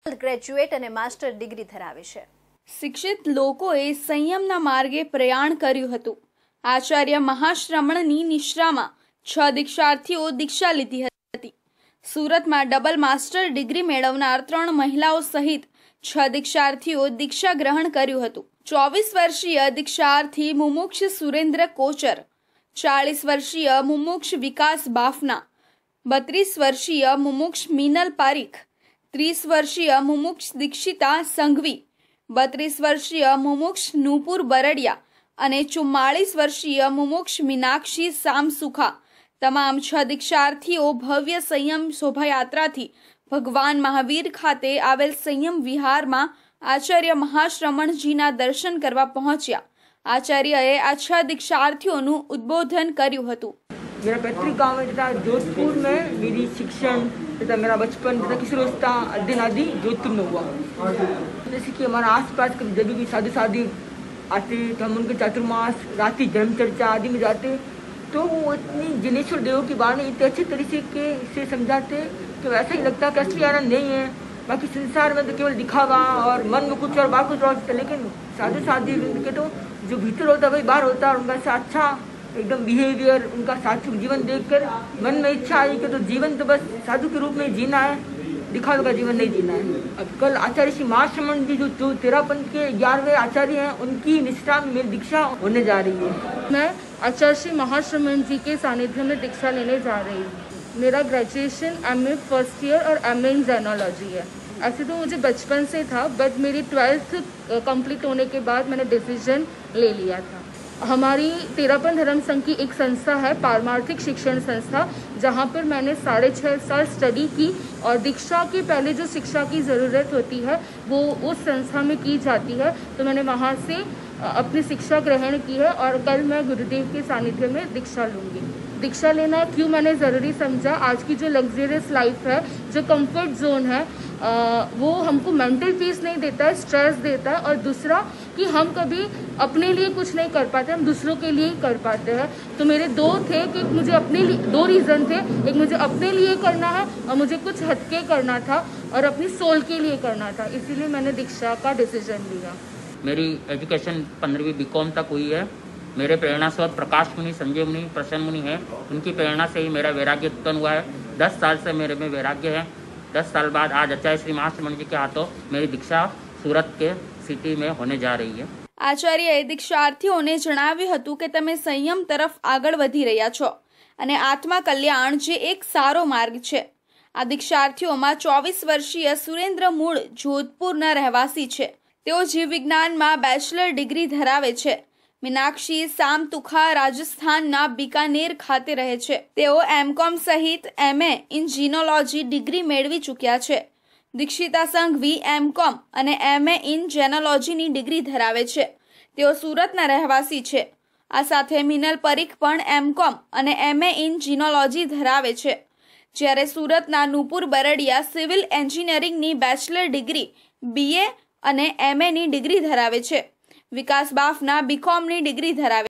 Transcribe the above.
Graduate અને master degree ધરાવે છે। શિક્ષિત લોકોએ સંયમના માર્ગે પ્રયાણ કર્યું હતું। આચાર્ય મહાશ્રમણની નિશ્રામાં 6 દીક્ષાર્થીઓ દીક્ષા લીધી હતી। સુરતમાં ડબલ માસ્ટર ડિગ્રી મેળવનાર 3 મહિલાઓ સહિત 6 દીક્ષાર્થીઓ દીક્ષા ગ્રહણ કર્યું હતું। 24 વર્ષીય દીક્ષાર્થી મુમુક્ષ સુરેન્દ્ર કોચર, 40 વર્ષીય મુમુક્ષ વિકાસ બાફના, 32 વર્ષીય મુમુક્ષ મીનલ પારીખ, 30 વર્ષીય મુમુક્ષ દીક્ષિતા સંઘવી, 32 વર્ષીય મુમુક્ષ નૂપુર બરડિયા અને 44 વર્ષીય મુમુક્ષ મીનાક્ષી સામસુખા તમામ 6 દીક્ષાર્થીઓ ભવ્ય સંયમ શોભાયાત્રાથી ભગવાન મહાવીર ખાતે આવેલ સંયમ વિહારમાં આચાર્ય મહાશ્રમણજીના દર્શન કરવા પહોંચ્યા। આચાર્યએ આ 6 દીક્ષાર્થીઓનું ઉદ્બોધન કર્યું હતું। मेरा पैतृक गांव है तथा जोधपुर में मेरी शिक्षण तथा मेरा बचपन तथा किशोरावस्था अध्ययन आदि जोधपुर में हुआ। जैसे कि हमारा आसपास के जब भी शादी आते तो हम उनके चातुर्मास, रात्रि धर्म चर्चा आदि में जाते तो वो इतनी जिनेश्वर देवों की वाणी इतने अच्छे तरीके से समझाते कि वैसा ही लगता कि असली आनंद नहीं है। बाकी संसार में तो केवल दिखावा और मन में कुछ और बाहर कुछ और, लेकिन साधु साधी के तो जो भीतर होता है वही बाहर होता है। और उनका ऐसा अच्छा एकदम बिहेवियर, उनका सात्विक जीवन देखकर मन में इच्छा आई कि तो जीवन तो बस साधु के रूप में जीना है, दिखावे का जीवन नहीं जीना है। अब कल आचार्य श्री महाश्रमण जी जो 13 पंथ के 11वें आचार्य हैं उनकी निष्ठा में मेरी दीक्षा होने जा रही है। मैं आचार्य श्री महाश्रमण जी के सानिध्य में दीक्षा लेने जा रही हूँ। मेरा ग्रेजुएशन MA फर्स्ट ईयर और MA इन जेनोलॉजी है। ऐसे तो मुझे बचपन से था, बट मेरी 12th कंप्लीट होने के बाद मैंने डिसीजन ले लिया था। हमारी तेरापन धर्म संघ की एक संस्था है, पारमार्थिक शिक्षण संस्था, जहाँ पर मैंने 6.5 साल स्टडी की और दीक्षा के पहले जो शिक्षा की ज़रूरत होती है वो उस संस्था में की जाती है। तो मैंने वहाँ से अपनी शिक्षा ग्रहण की है और कल मैं गुरुदेव के सानिध्य में दीक्षा लूँगी। दीक्षा लेना क्यों मैंने ज़रूरी समझा, आज की जो लग्जरियस लाइफ है, जो कंफर्ट जोन है, वो हमको मेंटल पीस नहीं देता है, स्ट्रेस देता है। और दूसरा कि हम कभी अपने लिए कुछ नहीं कर पाते, हम दूसरों के लिए ही कर पाते हैं। तो मेरे 2 थे कि मुझे अपने लिए 2 रीज़न थे, एक मुझे अपने लिए करना है और मुझे कुछ हटके करना था और अपनी सोल के लिए करना था, इसीलिए मैंने दीक्षा का डिसीजन लिया। मेरी एजुकेशन 15वीं BCom तक हुई है। मेरे प्रेरणा स्रोत प्रकाश मुनि, संजय मुनि, प्रसन्न मुनि है। उनकी प्रेरणा से ही मेरा वैराग्य उत्पन्न हुआ है। 10 साल से मेरे में वैराग्य है। 10 साल बाद आज आचार्य श्री महाश्रमण जी के हाथों मेरी दीक्षा सूरत के सिटी में होने जा रही है। આચાર્યએ દીક્ષાર્થીઓને જણાવ્યું હતું કે તમે સંયમ તરફ આગળ વધી રહ્યા છો અને આત્મા કલ્યાણ જે એક સારો માર્ગ છે। આ દીક્ષાર્થીઓમાં 24 વર્ષીય સુરેન્દ્ર મૂળ જોધપુરના રહેવાસી છે। તેઓ જીવ વિજ્ઞાનમાં બેચલર ડિગ્રી ધરાવે છે। મીનાક્ષી સામતુખા રાજસ્થાનના બીકાનેર ખાતે રહે છે। તેઓ MCom સહિત MA ઇન જીનોલોજી ડિગ્રી મેળવી ચૂક્યા છે। દીક્ષિતા સંઘવી MCom અને MA ઇન જેનોલોજીની ડિગ્રી ધરાવે છે। તેઓ સુરતના રહેવાસી છે। આ સાથે મિનલ પરીખ પણ MCom અને MA ઇન જીનોલોજી ધરાવે છે। જ્યારે સુરતના નૂપુર બરડિયા સિવિલ એન્જિનિયરિંગની બેચલર ડિગ્રી BA અને MA ની ડિગ્રી ધરાવે છે। વિકાસ બાફના BComની ડિગ્રી ધરાવે